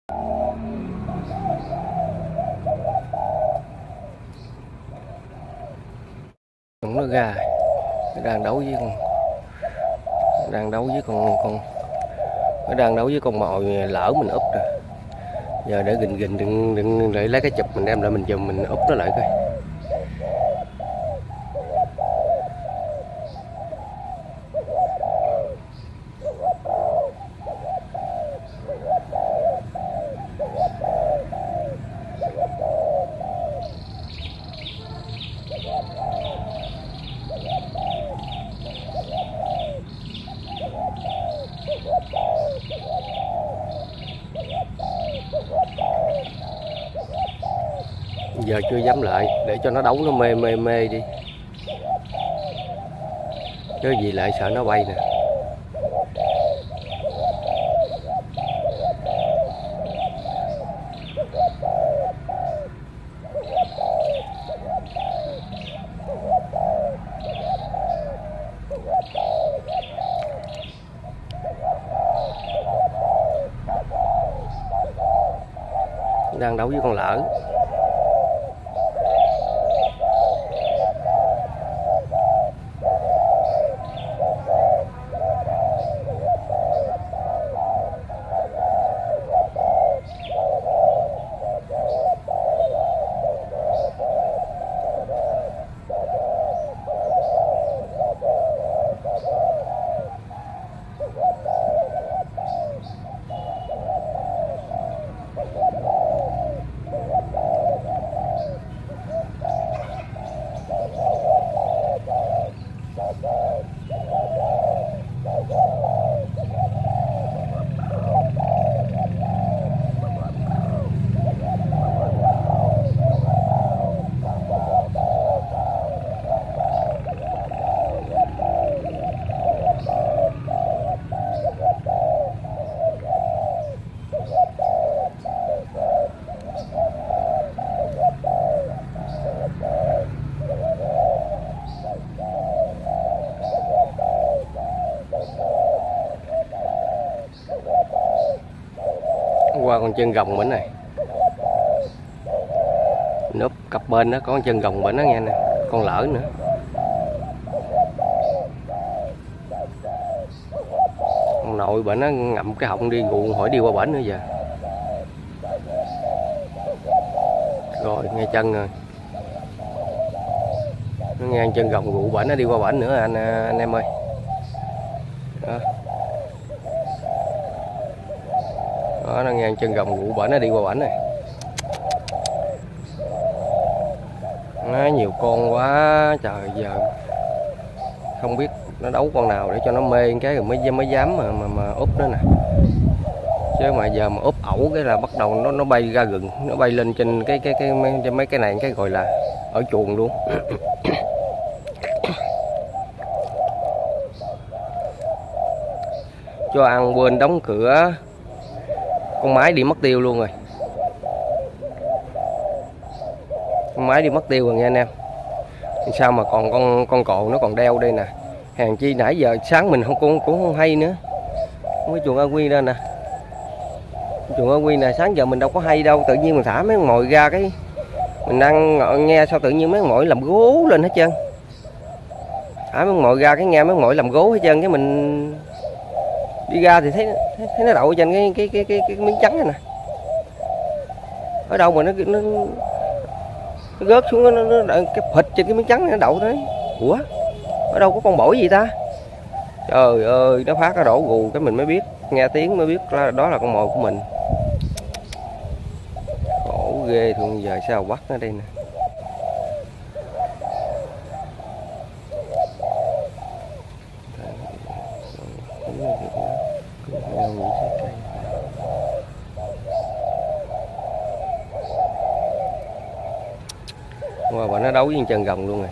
Nó ra nó đang đấu với con, đang đấu với con nó đang đấu với con mồi, lỡ mình úp rồi. Giờ để gìn đừng để lấy cái chụp mình đem lại mình chùm mình úp nó lại coi. Giờ chưa dám lại để cho nó đấu nó mê đi, chứ gì lại sợ nó bay nè. Đang đấu với con lỡ. Qua con chân gồng bển này, núp cặp bên đó có con chân gồng bển đó nghe nè, con lỡ nữa. Con nội bển nó ngậm cái họng đi gù hỏi đi qua bển nữa giờ. Rồi nghe chân rồi, nó nghe chân gồng gụ bển nó đi qua bển nữa anh em ơi. Đó. Đó, nó nghe chân gồng gụ bển nó đi qua bển này. Nó nhiều con quá trời, giờ không biết nó đấu con nào để cho nó mê cái rồi mới dám mà úp nó nè. Chứ mà giờ mà úp ẩu cái là bắt đầu nó bay ra rừng, nó bay lên trên mấy cái này, cái gọi là ở chuồng luôn. Cho ăn quên đóng cửa, con máy đi mất tiêu luôn rồi. Con máy đi mất tiêu rồi nha anh em. Sao mà còn con cò nó còn đeo đây nè. Hàng chi nãy giờ sáng mình cũng không hay nữa. Cái chuồng A Quy đây nè. Chuồng A Quy nè, sáng giờ mình đâu có hay đâu, tự nhiên mình thả mấy con mồi ra cái mình đang nghe sao tự nhiên mấy con mồi làm gố lên hết trơn. Thả mấy con mồi ra cái nghe mấy con mồi làm gố hết trơn, cái mình đi ra thì thấy nó đậu trên cái miếng trắng này nè. Ở đâu mà nó rớt xuống, nó cái phịch trên cái miếng trắng này nó đậu đấy. Ủa, ở đâu có con bổi gì ta? Trời ơi, nó phát nó đổ gù cái mình mới biết, nghe tiếng mới biết đó là con mồi của mình. Khổ ghê thương, giờ sao bắt nó đây nè. Wow, và nó đấu với chân gồng luôn rồi.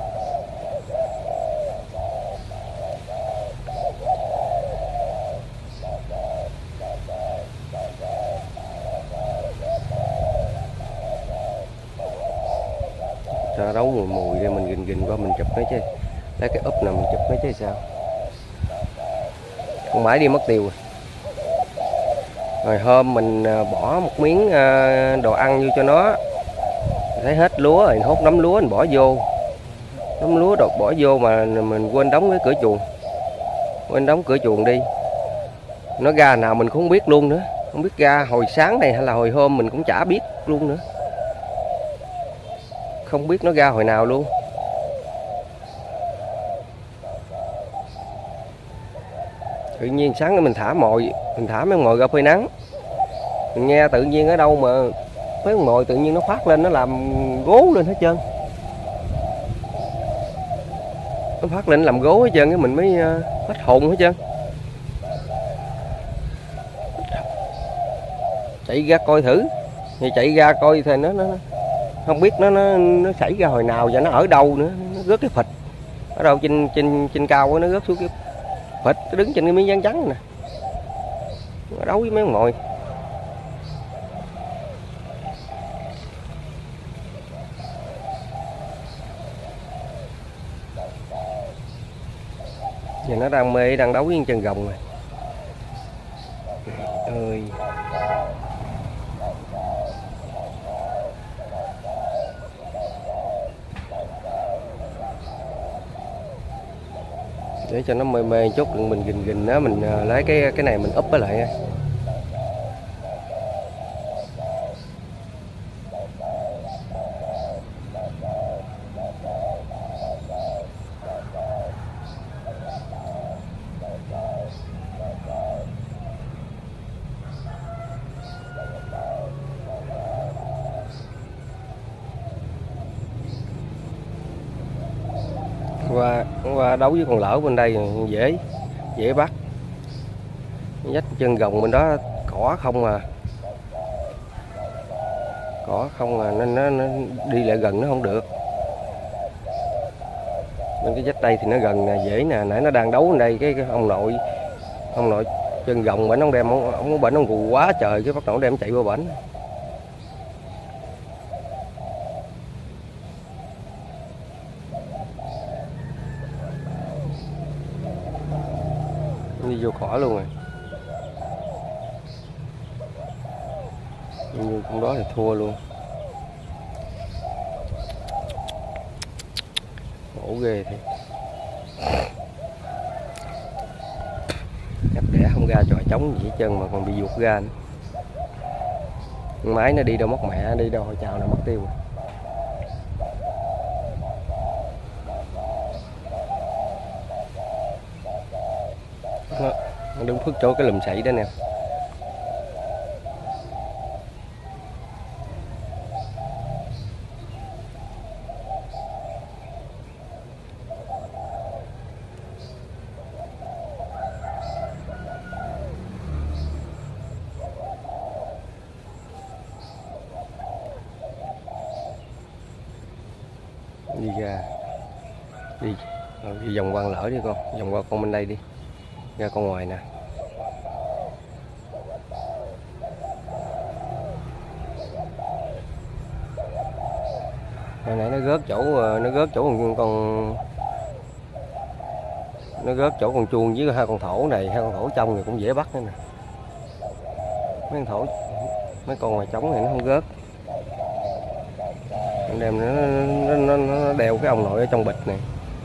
Cho đấu mùi ra mình gìn qua mình chụp nó chứ. Lấy cái úp nào mình chụp nó chứ sao. Con máy đi mất tiêu rồi. Rồi hôm mình bỏ một miếng đồ ăn vô cho nó. Thấy hết lúa rồi hốt nắm lúa mình bỏ vô. Nắm lúa đột bỏ vô mà mình quên đóng cái cửa chuồng. Quên đóng cửa chuồng đi. Nó ra nào mình cũng không biết luôn nữa. Không biết ra hồi sáng này hay là hồi hôm mình cũng chả biết luôn nữa. Không biết nó ra hồi nào luôn. Tự nhiên sáng mình thả mấy con mồi ra phơi nắng. Mình nghe tự nhiên ở đâu mà mấy con mồi tự nhiên nó phát lên, nó làm gố lên hết trơn. Nó phát lên làm gố hết trơn, cái mình mới hết hồn hết trơn. Chạy ra coi thử, thì chạy ra coi thì nó không biết nó xảy ra hồi nào và nó ở đâu nữa. Nó rớt cái phịch ở đâu trên cao, nó rớt xuống cái phịch, nó đứng trên cái miếng dán trắng nè. Nó đấu với mấy con mồi. Giờ nó đang mê, đang đấu với chân gồng rồi. Ơi. Để cho nó mê mê chút, mình gình nó, mình lấy cái này mình úp với lại. Qua đấu với con lỡ bên đây dễ bắt. Dắt chân gồng bên đó cỏ không à. Cỏ không à, nên nó đi lại gần nó không được. Bên cái dách đây thì nó gần nè, dễ nè. Nãy nó đang đấu bên đây, cái ông nội chân gồng bển, ông đem ông bển, ông gù quá trời, cái bắt đầu đem chạy qua bển. Đi vô cỏ luôn rồi. Như con đó thì thua luôn. Ngủ ghê thì. Nhập đẻ không ra trò trống gì hết trơn mà còn bị vụt ra nữa. Con máy nó đi đâu mất mẹ, đi đâu hồi chào nào mất tiêu. Nó đứng phước chỗ cái lùm sậy đó nè. Đi ra đi vòng qua lỡ đi con, vòng qua con bên đây đi, ra con ngoài nè. Hồi nãy nó rớt chỗ con chuông với hai con thổ này, hai con thổ trong thì cũng dễ bắt nữa nè. Mấy con ngoài trống này nó không rớt. Đem nó đeo cái ông nội ở trong bịch này.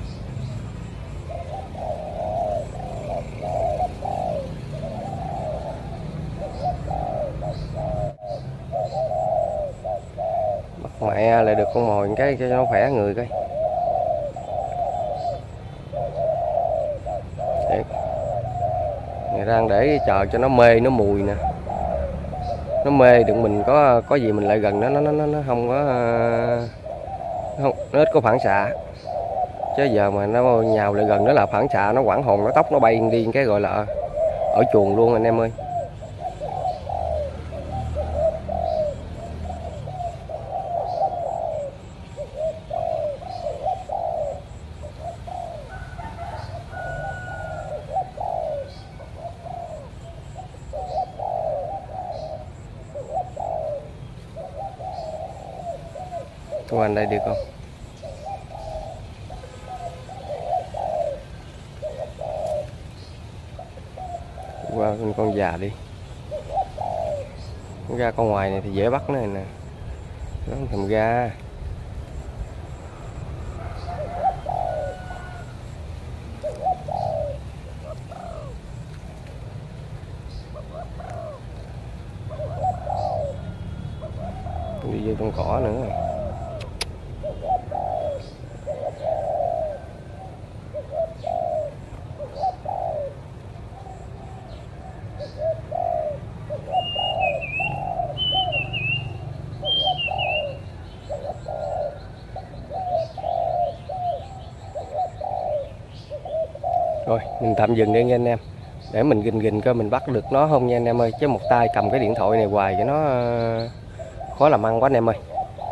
Bắt mẹ lại được con mồi cái cho nó khỏe người coi. Này đang để chờ cho nó mê, nó mùi nè. Nó mê đừng mình có gì mình lại gần nó không có nó ít có phản xạ. Chứ giờ mà nó nhào lại gần nó là phản xạ, nó quảng hồn, nó tóc nó bay đi cái gọi là ở chuồng luôn anh em ơi. Qua anh đây được không? Qua con già đi. Ra con ngoài này thì dễ bắt này nè, nó không thèm ra. Đi vô trong cỏ nữa. Rồi mình tạm dừng đây nha anh em, để mình gìn coi mình bắt được nó không nha anh em ơi, chứ một tay cầm cái điện thoại này hoài cho nó khó làm ăn quá anh em ơi.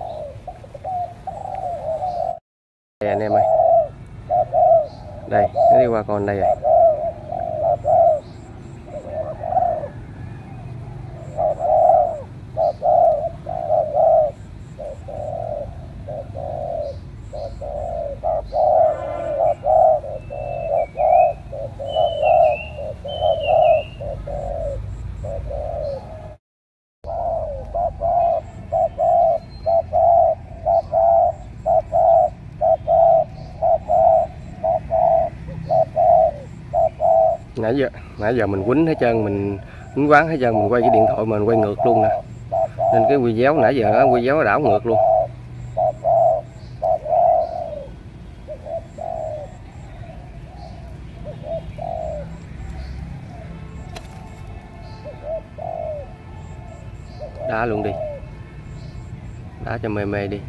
Đây anh em ơi, đây nó đi qua con đây rồi. Nãy giờ mình quýnh hết trơn, mình quýnh quán hết trơn, mình quay cái điện thoại mình quay ngược luôn nè, nên cái video nãy giờ video đảo ngược luôn. Đá luôn đi, đá cho mê mê đi.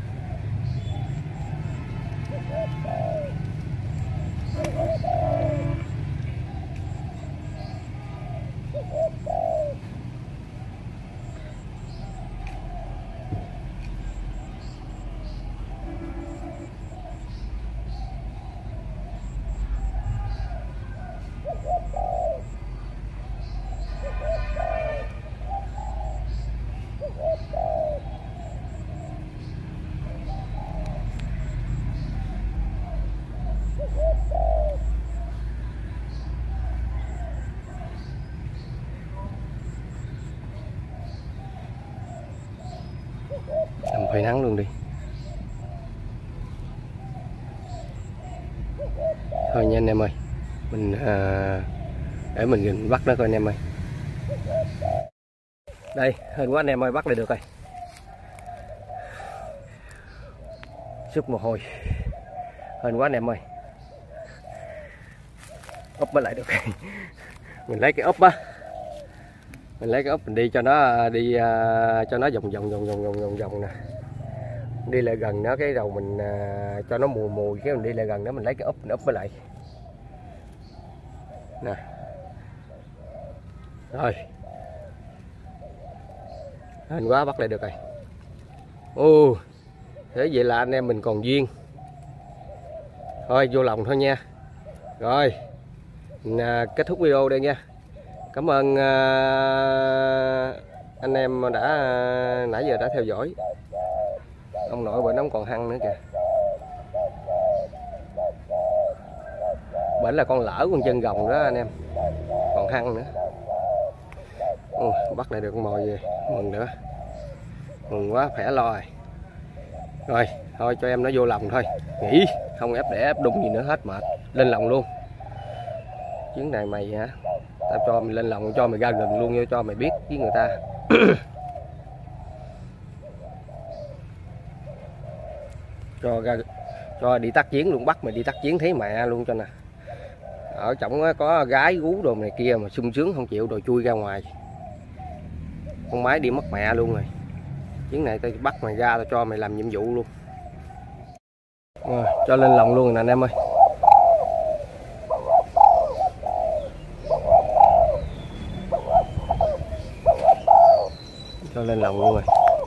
Phơi nắng luôn đi. Thôi nha anh em ơi, mình để mình bắt nó coi anh em ơi. Đây hên quá anh em ơi, bắt lại được rồi. Sức mồ hôi, hên quá anh em ơi, úp mới lại được. Mình lấy cái úp á, mình lấy cái úp mình đi cho nó đi cho nó vòng nè, đi lại gần nó cái đầu mình cho nó mùi cái mình đi lại gần đó, mình lấy cái úp mình úp với lại nè. Rồi hên quá bắt lại được rồi. Ô thế vậy là anh em mình còn duyên. Thôi vô lòng thôi nha. Rồi mình kết thúc video đây nha. Cảm ơn anh em đã nãy giờ đã theo dõi. Ông nội bệnh ông còn hăng nữa kìa. Bệnh là con lỡ con chân gồng đó anh em, còn hăng nữa. Bắt lại được con mồi về mừng nữa, mừng quá, khỏe lo rồi. Rồi thôi cho em nó vô lòng thôi, nghỉ không ép đẻ ép đung gì nữa hết, mệt lên lòng luôn. Chuyến này mày hả, tao cho mày lên lòng, cho mày ra gần luôn, cho mày biết với người ta. cho đi tác chiến luôn, bắt mày đi tác chiến thấy mẹ luôn cho nè. Ở trong có gái gú đồ này kia mà sung sướng không chịu, rồi chui ra ngoài, con máy đi mất mẹ luôn rồi. Chuyến này tao bắt mày ra, tao cho mày làm nhiệm vụ luôn. Rồi, cho lên lòng luôn rồi nè anh em ơi. Cho lên lòng luôn rồi.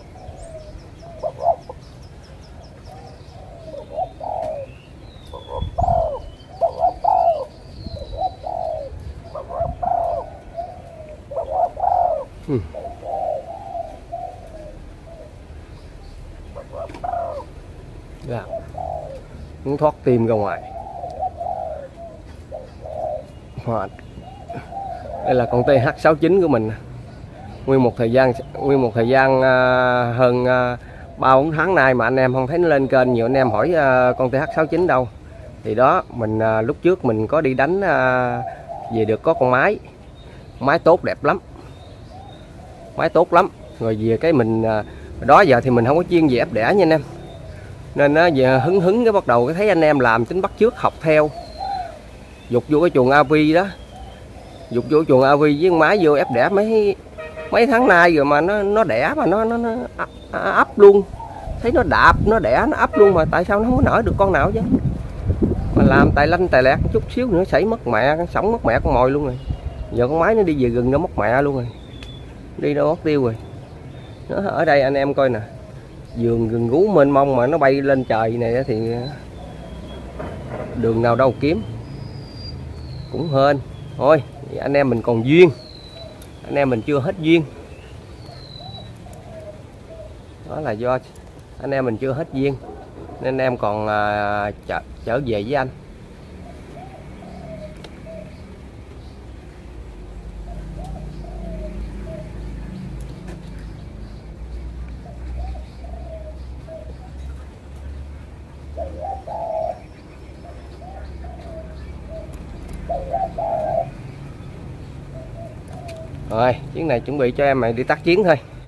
Dạ. Muốn thoát tim ra ngoài. Đây là con TH69 của mình. nguyên một thời gian hơn 3-4 tháng nay mà anh em không thấy nó lên kênh. Nhiều anh em hỏi con TH69 đâu. Thì đó, mình lúc trước mình có đi đánh về được có con máy tốt đẹp lắm, máy tốt lắm. Rồi về cái mình đó giờ thì mình không có chuyên về ép đẻ nha anh em, nên giờ hứng cái bắt đầu cái thấy anh em làm tính bắt chước học theo, dục vô cái chuồng AV đó, dục vô chuồng AV với con máy vô ép đẻ mấy tháng nay rồi mà nó đẻ mà nó ấp luôn, thấy nó đạp nó đẻ nó ấp luôn, mà tại sao nó không có nở được con nào chứ, mà làm tài lanh tài lẹt chút xíu nữa xảy mất mẹ, sống mất mẹ con mồi luôn rồi. Giờ con máy nó đi về rừng nó mất mẹ luôn rồi, đi đâu mất tiêu rồi. Nó ở đây anh em coi nè, vườn rừng rú mênh mông mà nó bay lên trời này thì đường nào đâu kiếm, cũng hên thôi. Anh em mình còn duyên, anh em mình chưa hết duyên, đó là do anh em mình chưa hết duyên nên em còn trở về với anh. Rồi chuyến này chuẩn bị cho em mày đi tác chiến thôi.